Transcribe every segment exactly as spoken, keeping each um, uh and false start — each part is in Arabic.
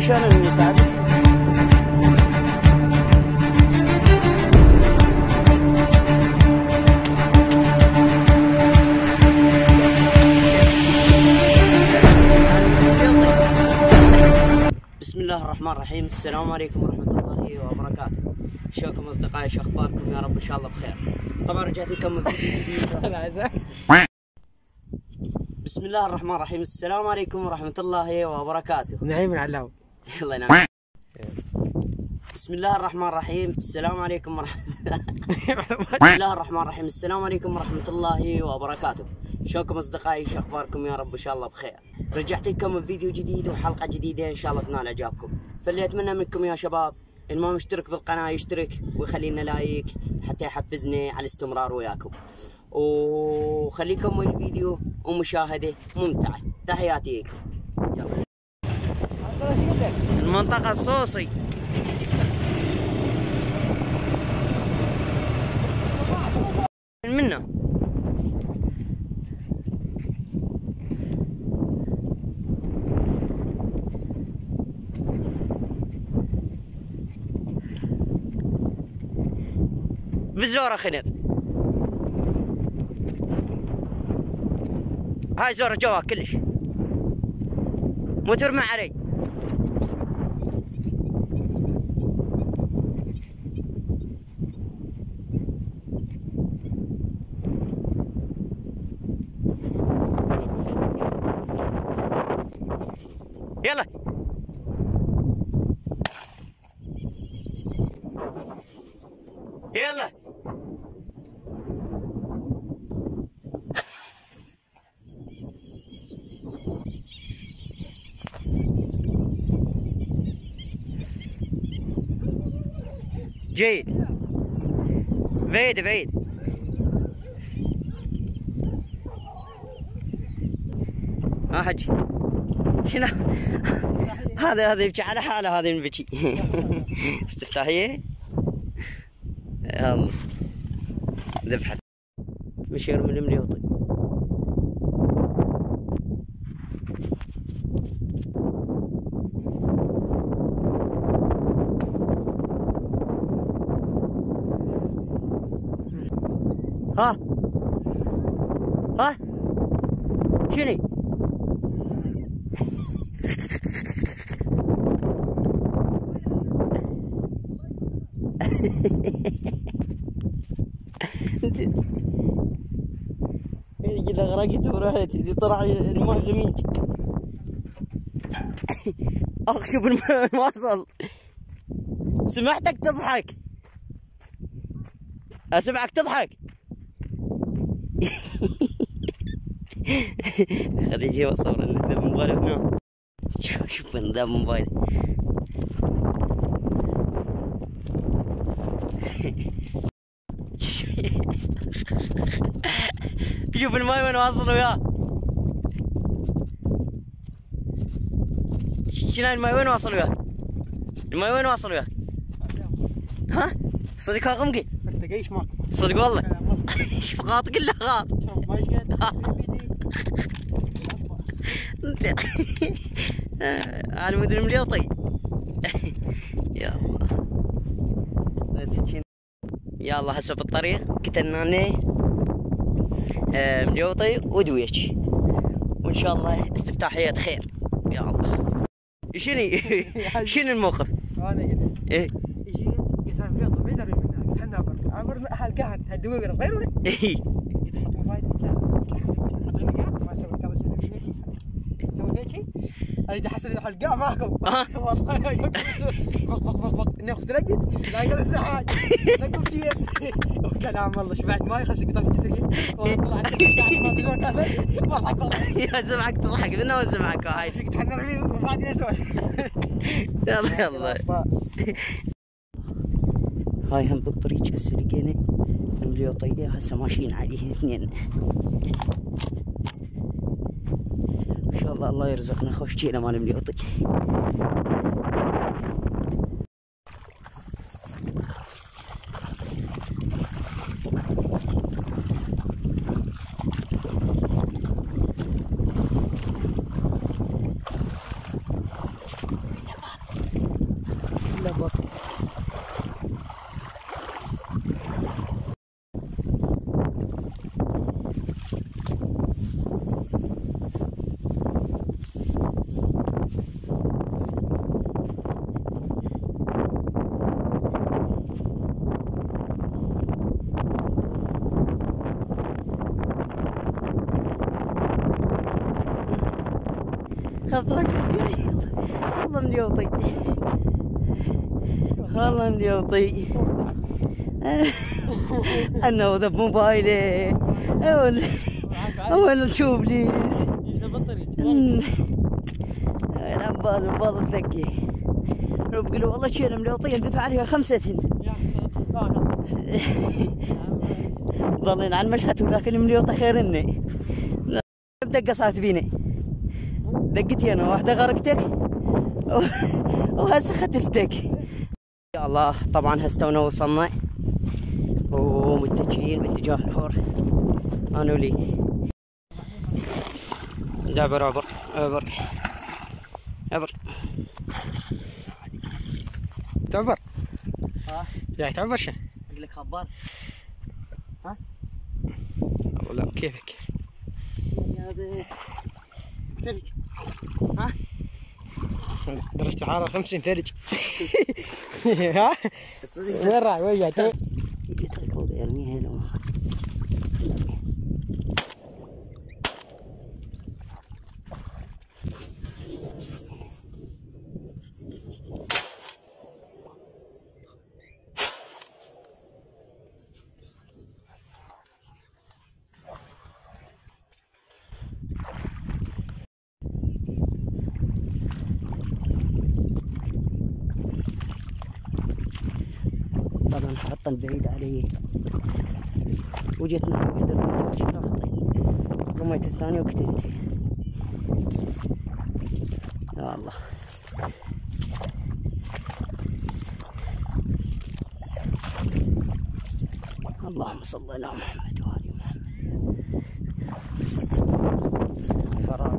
عشان المتعب. بسم الله الرحمن الرحيم. السلام عليكم ورحمة الله وبركاته. شلونكم أصدقائي؟ شو أخباركم؟ يا رب إن شاء الله بخير. طبعا رجعت لكم فيديو جديد. بسم الله الرحمن الرحيم. السلام عليكم ورحمة الله وبركاته. نعيم العلاوي. الله ينعم. بسم الله الرحمن الرحيم. السلام عليكم ورحمة بسم الله الرحمن الرحيم. السلام عليكم ورحمة الله وبركاته. شلونكم أصدقائي؟ شو أخباركم؟ يا رب إن شاء الله بخير. رجعت لكم فيديو جديد وحلقة جديدة إن شاء الله تنال إعجابكم. فاللي أتمنى منكم يا شباب إن ما مشترك بالقناة يشترك ويخلي لنا لايك حتى يحفزني على الاستمرار وياكم. وخليكم الفيديو ومشاهدة ممتعة. تحياتي لكم. يلا. المنطقة الصوصي. منه بزورة خنف. هاي زورة جوا كلش مو ترمى علي. يلا يلا جيد. بعيد بعيد. ها حجي شنو هذا؟ هذا يبكي على حاله، هذا ينبكي. استفتاحية. يلا ذبحت مشير من المليوطي. ها ها شني؟ كذا غرقت ورحت دي طلع الماء غميج. اخ شوف الماء واصل. سمعتك تضحك. اسمعك تضحك. خلي يجي اصور ذا موبايله هنا. شوف شوف ذا موبايله. شوف الماي وين واصل وياه. شنو الماي وين واصل وياك؟ الماي وين واصل وياك؟ ها؟ صدق غمقي؟ انت قيش ماك صدق والله. شوف غاط كله غاط. شوف ما يشقد. انا مدري مليوطي. يا الله. يلا هسه بالطريق قتلنا مليوطي ودويش وان شاء الله استفتاحية خير. يا الله. شنو شنو الموقف؟ انا قلت ايه جيت قلت انا مليوطي ما يدري منها. قلت انا عبر عبر هالقاعد هالدوير صغير ولا؟ اي قلت حيت ما فايده. لا ما سويت قبل شيء شيء سويت شيء. اريد احصل الحلقه معكم. والله بق بق بق بق ناخذ رقد لا يقدر زحاج نقول فيه وكلام والله شبعت ماي خش قطعت جسري والله طلعت ما في زوج كافي والله والله يا سمعك تضحك منه وسمعك هاي فيك تحنر لي وبعدين اسولف. يلا يلا. هاي هم بالطريق هسه لقينا مليوطية هسه ماشيين عليه الاثنين. ان شاء الله الله يرزقنا خوش جينا مال مليوطي. خطرك والله مليوطي والله مليوطي. انا وذب موبايلي اول تشوف ليش انا بال بال الدقي لو بقولوا والله شيله مليوطيه ندفع عليها خمسة ضلينا على المشهد وذاك المليوطه خير اني بدقه صارت فيني دقتي انا واحده غرقتك وهسه ختلتك. يا الله طبعا هستونا وصلنا ومتجهين باتجاه الحور انا ولي. دابر عبر عبر عبر تعبر ها يا تعبر شو اقول لك خبار ها والله كيفك يا بي ثلج ها درجة الحرارة خمسين ثلج. ها وين راح وين جاي تو قلت لك هو بيرميها لو طبعا حاطه البعيد علي وجتنا واحدة رميت الثانية وقتلتها. يا الله اللهم صل على محمد وآل محمد. فراغ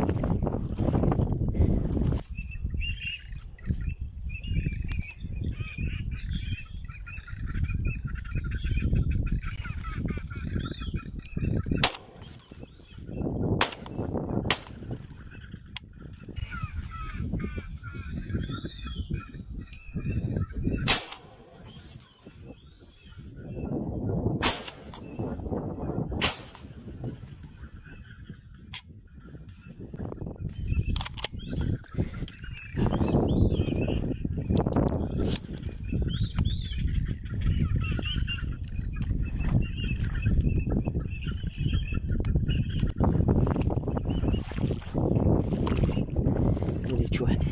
واحدة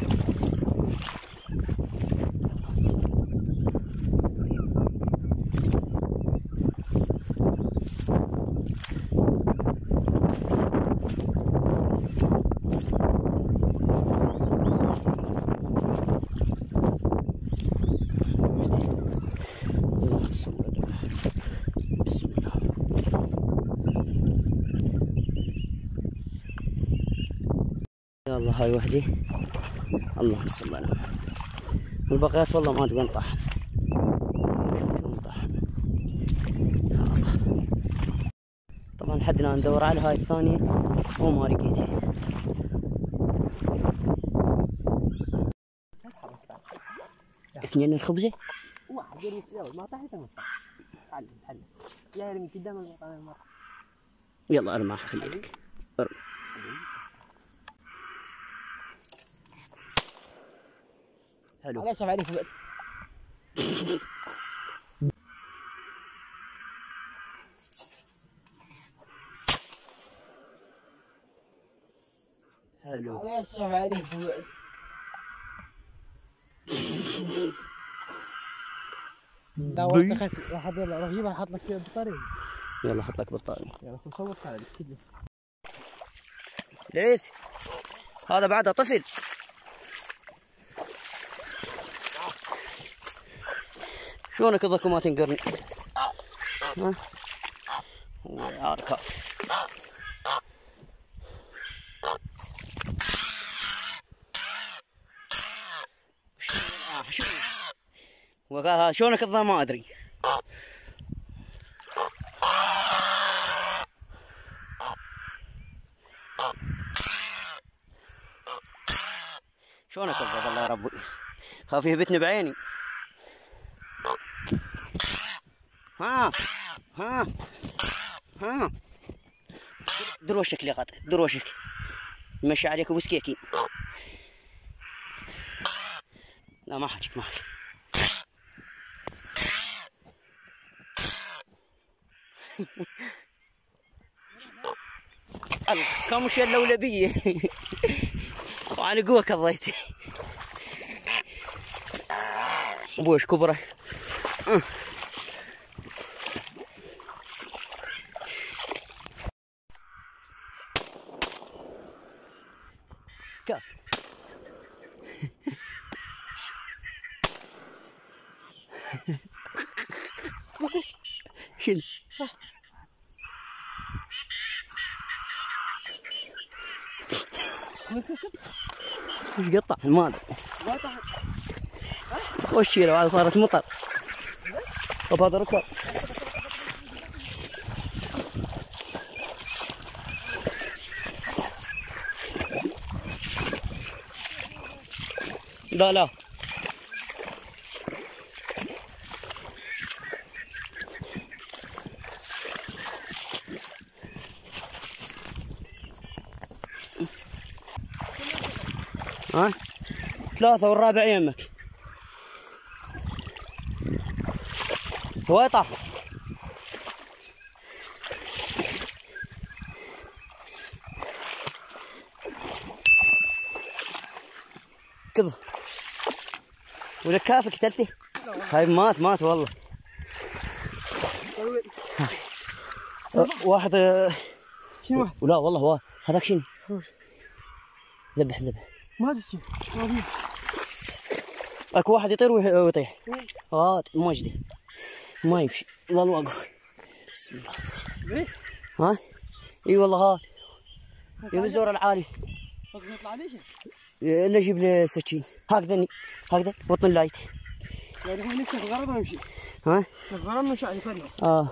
بسم الله. يلا هاي وحدي اللهم صل على محمد. والبقيات والله ما ادري وين طاح شفت وين طاح. يا الله طبعا حدنا ندور على هاي الثانية وما لقيتها. اثنين الخبزة واحد يرمي ما طاحت ما تعلم تعلم يا يرمي قدام المطعم. يلا ارماها خليلك ارمي. حلو انا اسف عليك حلو انا اسف عليك لا والله تخس واحد راح اجيبها احط لك بطاريه. يلا حط لك بطارية. يلا صورت عليك كذا ليش هذا بعده طفل. شلونك اظلكم ما تنقرني ها يا ركاب. وقال شلونك الظا ما ادري. شلونك الظا الله يا ربي خاف يهبطني بعيني. ها ها ها دروشك يا قطع دروشك نمشي عليك ابو سكيكي. لا ما حاجك ما حاجك. الكمش اللولبية. طبعا قوة كضيتي. بوش كبره. كاف. شنو؟ وش قطع الماء؟ وش شيله هذا صارت مطر. طب هذا ركب. لا لا ها ثلاثة والرابع يمك. هو طاح. كذا ولا كافك قتلتي؟ هاي مات مات والله. واحد شنو؟ ولا والله هو هذاك شنو؟ ذبح ذبح. ما ادري شنو. اكو واحد يطير ويطيح. هات مجدي ما يمشي ظل واقف. بسم الله. ها؟ اي والله هات. يبي الزور العالي. قصدك يطلع ليش؟ الا جيب لي سكين هكذا هكذا بطن اللايت. يعني هو نفسه الغرض ويمشي. ها؟ الغرض مش يعني فنه. اه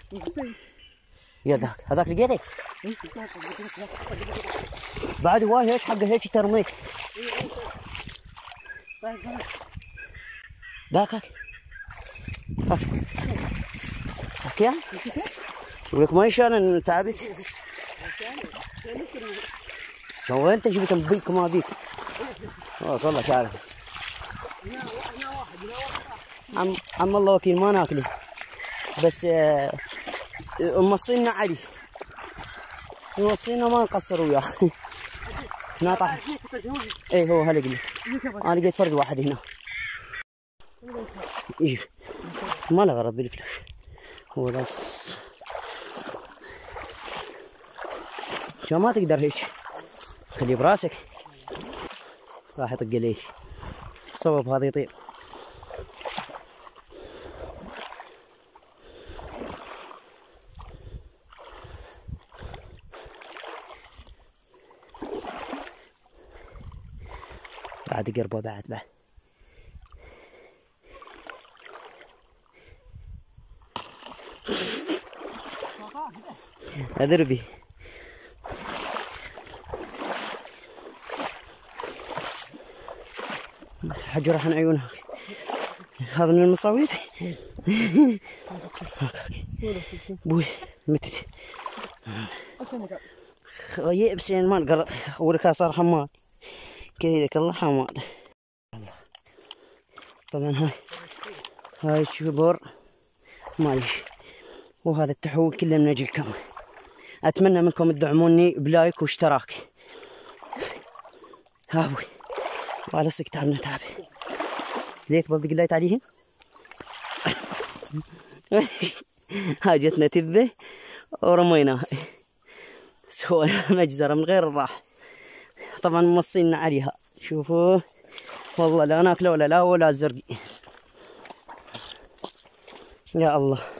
يا ذاك هذاك لقيته؟ بعد هواي هيك حقه هيك ترميك. ذاك هاك هاك هاك يا ولك ما يشان تعبك. شو انت جبت بيك وما بيك؟ والله تعرف عم عم الله وكيل ما ناكله بس آه موصينا علي موصينا ما نقصر وياه. ناطح. اي هو هلا قلت انا لقيت فرد واحد هنا يجي ما له غرض بالفلاش هو بس شو ما تقدر هيك خليه براسك راح يطق ليش صوب هذا يطير. بعد قربه بعد بعد ادربي حجر عن عيونها. هذا من المصاويب. بوي متت يئبس ما نقرط ولك صار حماد كذلك الله حماد. الله طبعا هاي هاي شبور مالش وهذا التحول كله من اجلكم. اتمنى منكم تدعموني بلايك واشتراك. ها ابوي وعلى صك تعبنا تعب ليت بلدق اللايت عليهم. هاي جتنا تبه ورميناها سوينا مجزرة من غير الراحة. طبعا موصينا عليها شوفوا والله لا ناكله ولا لا ولا زرقي. يا الله